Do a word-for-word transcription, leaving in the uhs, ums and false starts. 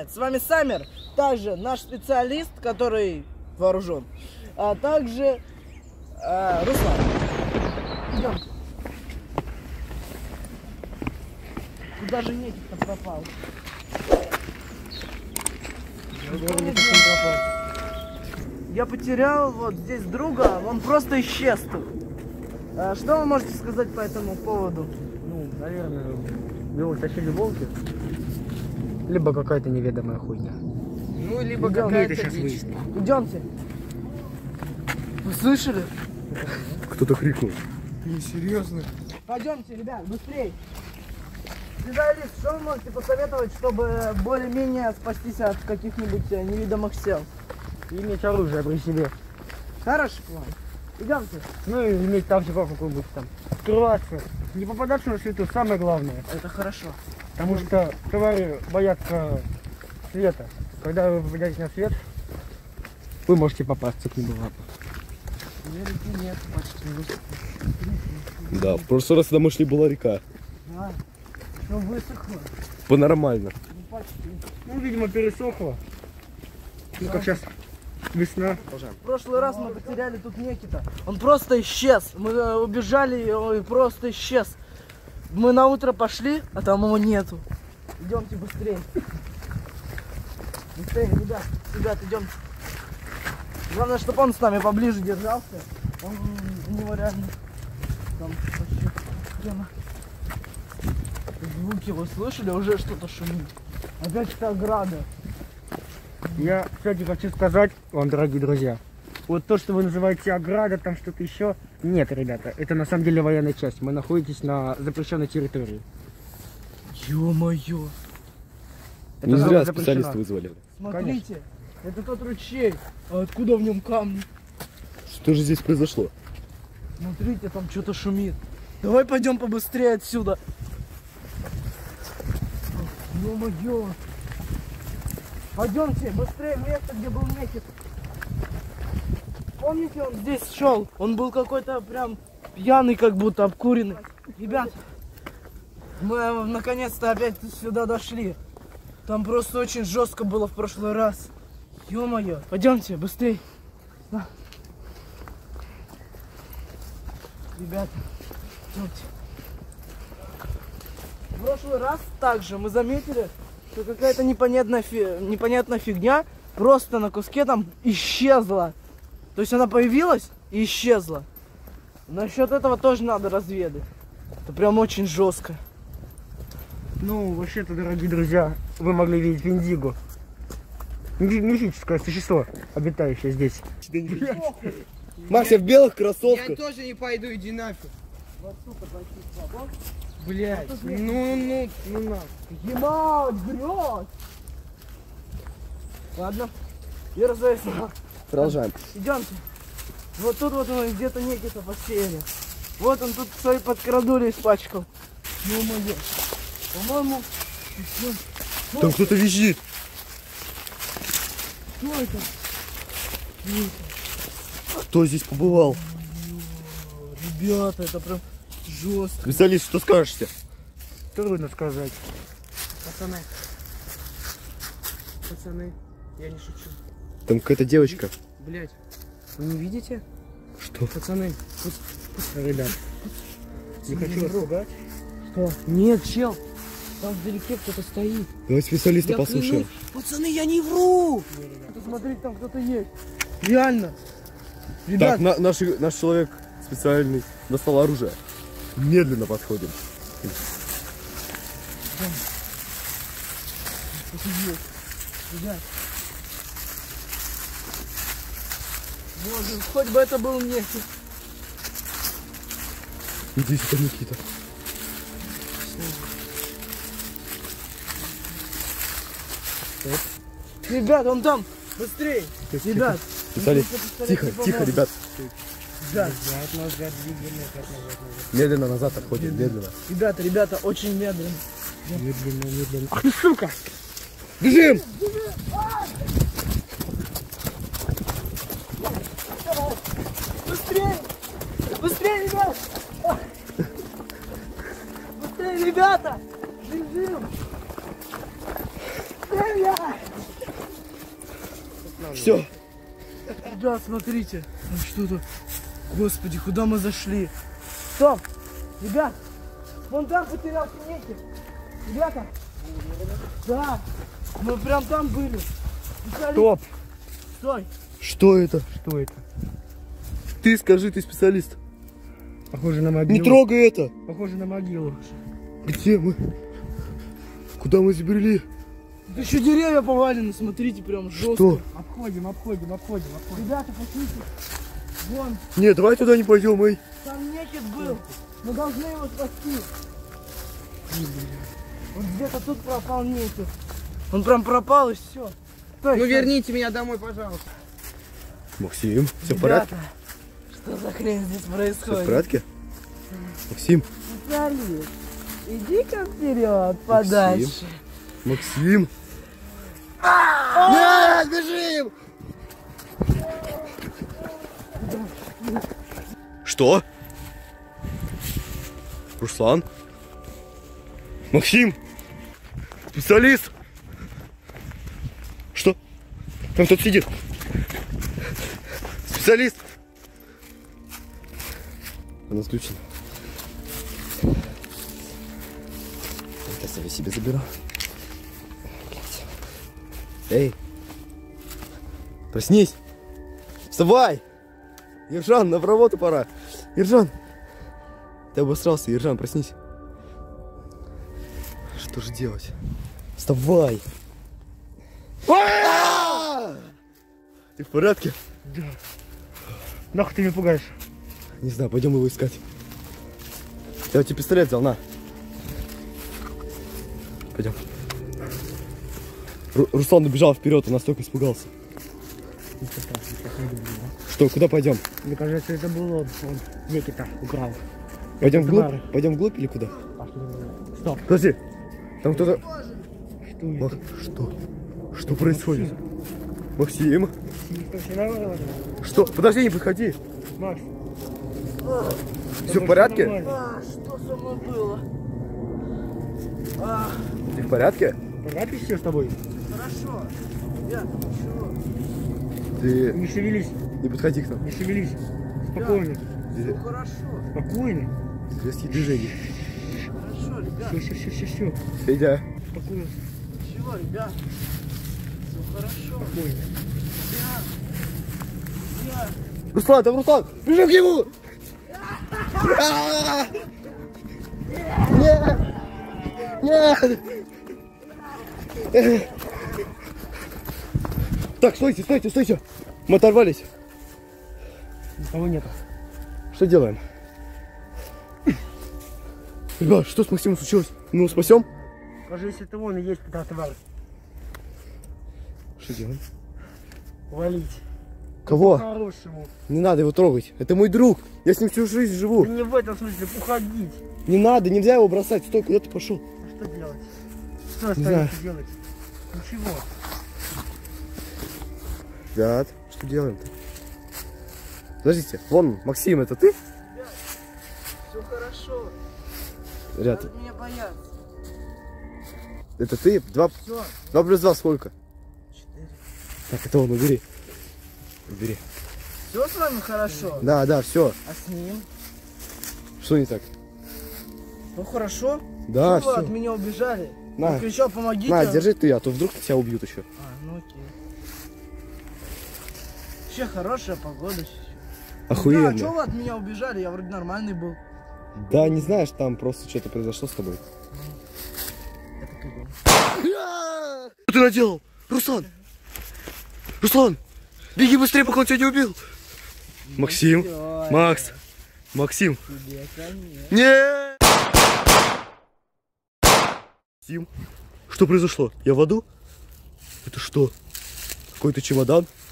привет! С вами Саммер, также наш специалист, который вооружен, а также э, Руслан. Идем. Куда же Некит-то пропал? Я потерял вот здесь друга, он просто исчез тут. А что вы можете сказать по этому поводу? Ну, наверное, его тащили волки. Либо какая-то неведомая хуйня. Ну, либо какая-то дичь. Идемте. Вы слышали? Кто-то крикнул. Не, серьезно. Пойдемте, ребят, быстрей. Специалист, что вы можете посоветовать, чтобы более-менее спастись от каких-нибудь невидимых сил? Иметь оружие при себе. Хороший план. Идемте. Ну и иметь там всего какой-нибудь там. Скрываться. Не попадаться на свету, самое главное. Это хорошо. Потому что твари боятся света. Когда вы попадаете на свет, вы можете попасться к ним в лапу. Нет, почти. Да, в прошлый раз, когда мы шли, была река. Да. Ну высохло. По-нормально. Ну почти. Ну, видимо, пересохло. Ну, как сейчас весна. В прошлый раз мы потеряли тут Некита. Он просто исчез. Мы э, убежали, и он просто исчез. Мы на утро пошли, а там его нету. Идемте быстрее. Быстрее, ребят. Ребят, идемте. Главное, чтобы он с нами поближе держался. Он у него реально там вообще тема. Звуки вы слышали? Уже что-то шумит. Опять это ограда. Я, кстати, хочу сказать вам, дорогие друзья, вот то, что вы называете ограда, там что-то еще, нет, ребята, это на самом деле военная часть. Мы находитесь на запрещенной территории. Ё-моё! Это Не зря запрещено. специалисты вызвали. Смотрите, это тот ручей. А откуда в нем камни? Что же здесь произошло? Смотрите, там что-то шумит. Давай пойдем побыстрее отсюда. Ё-моё! Пойдемте быстрее в место, где был Некит. Помните, он здесь шел? Он был какой-то прям пьяный, как будто обкуренный. Ребят, мы наконец-то опять сюда дошли. Там просто очень жестко было в прошлый раз. Ё-моё, пойдемте быстрее. На. Ребята, идемте. В прошлый раз также мы заметили, что какая-то непонятная, фи... непонятная фигня просто на куске там исчезла. То есть она появилась и исчезла. Насчет этого тоже надо разведать. Это прям очень жестко. Ну, вообще-то, дорогие друзья, вы могли видеть Виндиго. Мифическое существо, обитающее здесь. Макс, я в белых кроссовках. Я тоже не пойду, иди нафиг. Блять, ну, ну, ну на. Ебать, грёт! Ладно, я развесил. Продолжаем. Идемте. Вот тут вот он где-то Некита посеяли. Вот он тут свои подкрадули испачкал. Ну моё. По-моему. Там кто-то визжит. Что это? Кто здесь побывал? Ребята, это прям жестко. Специалист, что скажете? Трудно сказать. Пацаны. Пацаны, я не шучу. Там какая-то девочка. Блять, вы не видите? Что? Пацаны, Ребят, не хочу вас пугать. что? Нет, чел. Там вдалеке кто-то стоит. Давай специалиста Я послушаем. клянусь, пацаны, я не вру! Смотрите, там кто-то есть. Реально. Ребят, Так, на- наш, наш человек специальный достал оружие. Медленно подходим. кто-то есть. Ребят. Боже, хоть бы это был Некит. Здесь это Никита. Ребят, он там! Быстрей! Ребят! Специалист. Тихо, тихо, ребят. Ребят, Назад, назад, двигаем, назад, назад, назад. Медленно назад отходим, медленно. ребята, ребята, очень медленно. Медленно, медленно. Ах ты, сука! Бежим! Быстрее! Быстрее, ребят! Быстрее, ребята! Бежим! Все. Ребят, смотрите. Ну что тут? Господи, куда мы зашли? Стоп! Ребят! Вон там потерялся некий. Ребята! Да! Мы прям там были. Специалист. Стоп! Стой! Что это? Что это? Ты скажи, ты специалист. Похоже на могилу. Не трогай это. Похоже на могилу. Где мы? Куда мы забрели? Да еще деревья повалены, смотрите, прям жестко. Что? Обходим, обходим, обходим, обходим. Ребята, посмотрите. Вон, Нет, давай туда не пойдем, эй. там некит был. Мы должны его спасти. Вот где-то тут пропал некит. Он прям пропал и все. Стой, Ну стой. верните меня домой, пожалуйста. Максим, все в Ребята, порядке? что за хрень здесь Все в происходит? порядке? Максим, Специалист, иди-ка вперед, подальше. Максим. Нет, бежим! Что? Руслан? Максим? Специалист? Что? Там кто-то сидит. Специалист? Она отключена. Сейчас я себе заберу. Эй! Проснись! Вставай! Ержан, на работу пора! Ержан! Ты обосрался, Ержан, проснись! Что же делать? Вставай! Ты в порядке? Да. Нахуй ты меня пугаешь? Не знаю, пойдем его искать. Я у тебя пистолет взял, на. Пойдем. Ру- Руслан убежал вперед, он настолько испугался. Что, куда пойдем? Мне кажется, это был он. Он Никита украл. Пойдем вглубь? Товары. Пойдем вглубь или куда? Пошли. Стоп. Подожди. Там кто-то... Что Мак, это? что? Что происходит? Максим? Что, все нормально? Что? Подожди, не подходи. Макс. Все в порядке? А, что со мной было? А, Ты в порядке? Порядке все с тобой? хорошо. Ребят, чего? Ты Не шевелись, не подходи к нам. не шевелись. Спокойно. Все хорошо. Спокойно. Резкие движения. Хорошо, ребят. Все, все, все, все, все. Федя. Спокойно. Чего, ребят? Все хорошо. Спокойно. Ребят. Ребят. Руслан, там Руслан! Бежим к нему! Нет! Нет! Так, стойте, стойте, стойте! Мы оторвались. Никого нету. Что делаем? Ребят, что с Максимом случилось? Мы его спасем? Скажи, если это он и есть товар. Что делаем? Валить. Кого? По-хорошему. Не надо его трогать. Это мой друг. Я с ним всю жизнь живу. Да не в этом смысле, уходить. Не надо, нельзя его бросать. Стой, куда ты пошел? А что делать? Что Не знаю. остается делать? Ничего. Ребят, что делаем-то? Подождите, вон, Максим, это ты? Все хорошо. Ребят, Надо меня бояться. это ты? Два, Все. два плюс два сколько? Четыре. Так, это он, убери. Убери. Все с вами хорошо? Да, да, все. А с ним? Что не так? Ну хорошо. Да, Чего вы от все. меня убежали? На. Он кричал, помогите. На, держи ты, а то вдруг тебя убьют еще. А, ну окей. Вообще хорошая погода сейчас. Да, Охуенно. что вы от меня убежали? Я вроде нормальный был. Да, не знаешь, там просто что-то произошло с тобой. Это ты был. Что ты наделал? Руслан! Руслан! Беги быстрее, пока он тебя не убил! Максим! Всё, Макс! Максим! тебе конец. Нет! Максим! Что произошло? Я в аду? Это что? Какой-то чемодан?